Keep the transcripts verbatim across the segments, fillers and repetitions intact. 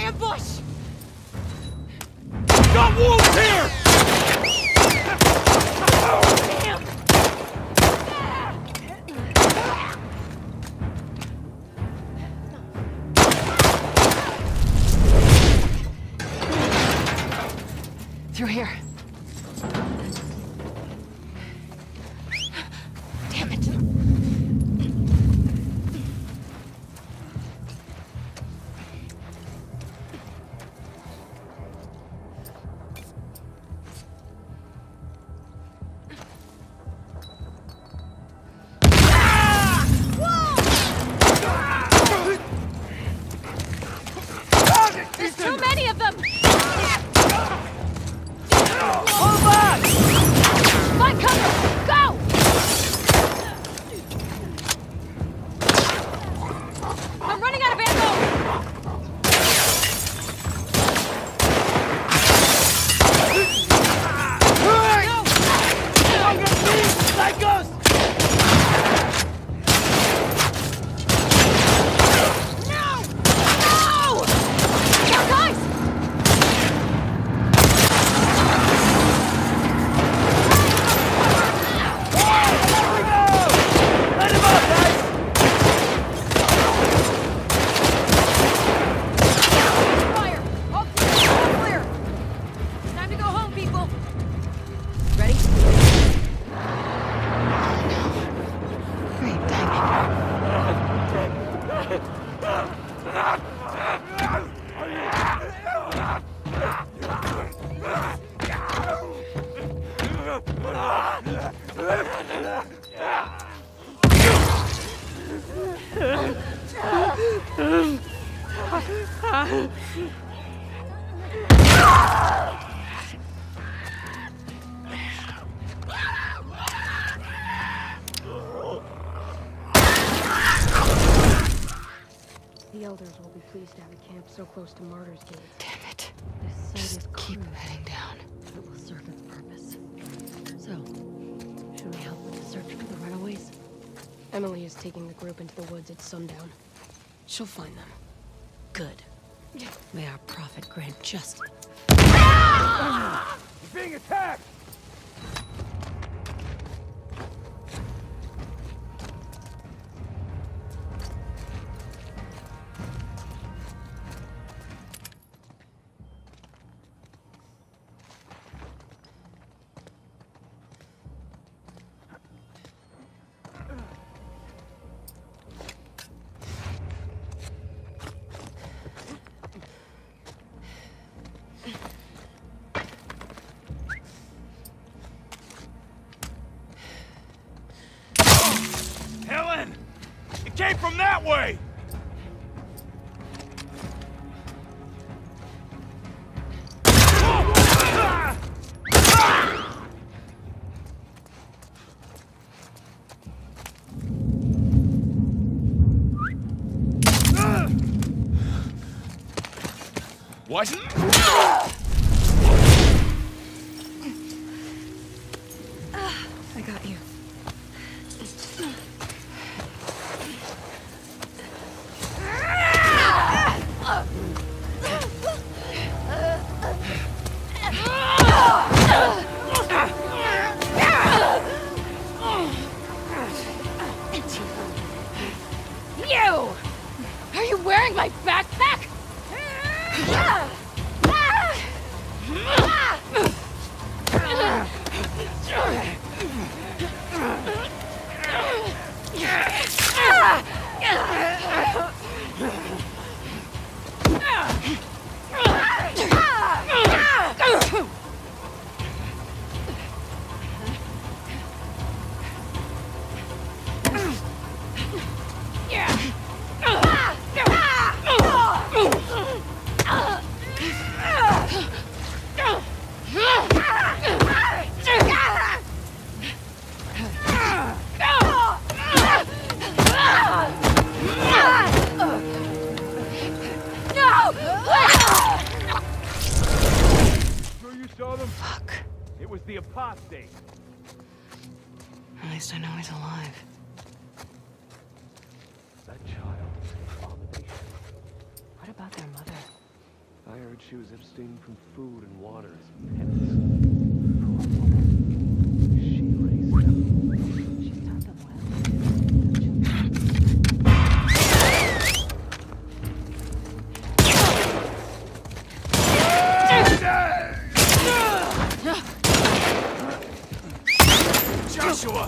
Ambush! Got wolves here! Damn! Through here. Damn it. There's too many of them! Hold back! Find cover! Go! I'm running out of ammo! Hurry! I got these psychos! No! No! Now, guys! There we go! Let him up, guys! Fire! All clear! All clear! Time to go home, people! Ready? Great timing. The elders will be pleased to have a camp so close to Martyr's Gate. Damn it. This site Just is keep crude, heading down. but it will serve its purpose. So, should we help with the search for the runaways? Emily is taking the group into the woods at sundown. She'll find them. Good. May our prophet grant justice. We're being attacked! Helen! It came from that way! What? I got you. You! Are you wearing my backpack? Saw them? Fuck. It was the apostate. At least I know he's alive. That child is an abomination. What about their mother? heard she was abstaining from food and water as pets. Poor woman. She raised them. She taught them well. Joshua!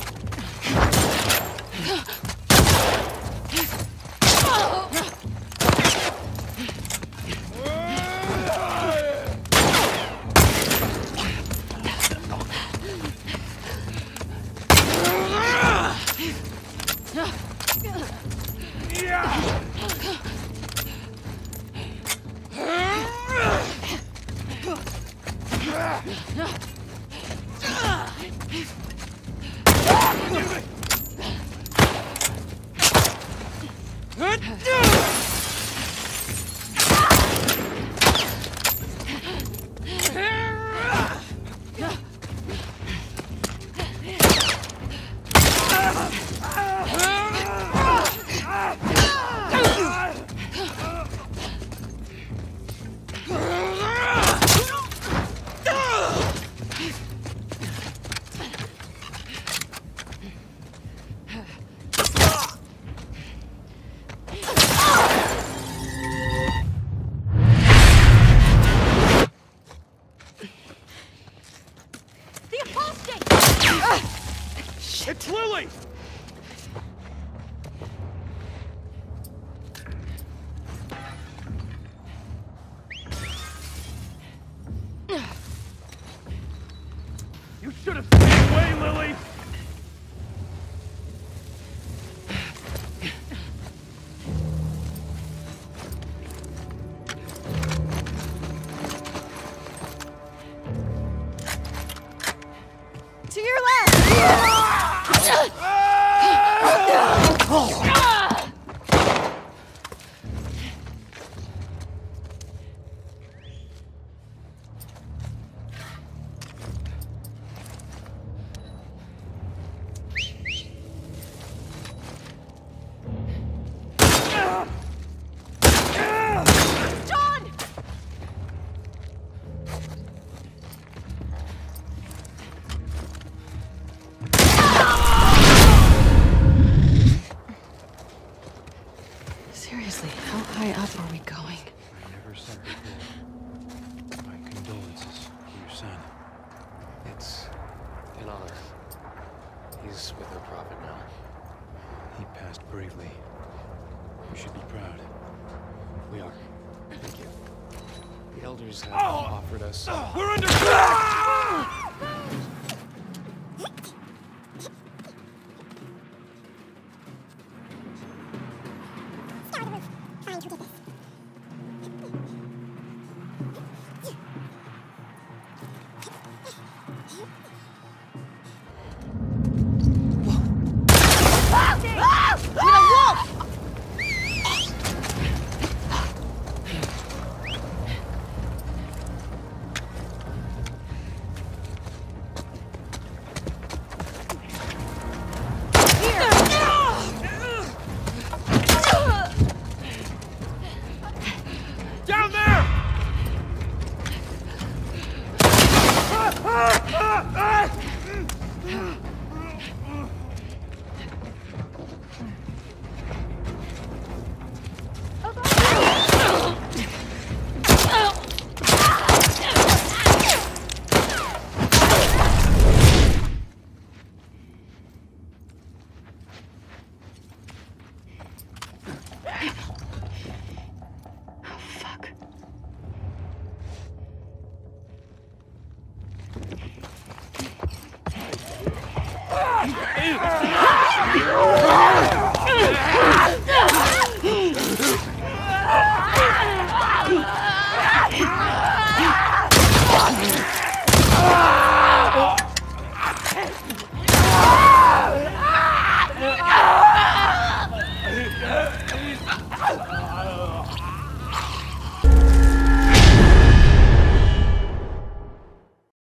It's Lily! You should have stayed away, Lily! To your left! Seriously, how high up are we going? I never said before. My condolences for your son. It's an honor. He's with our prophet now. He passed bravely. You should be proud. We are. Thank you. The elders have offered us... We're under attack! Down there!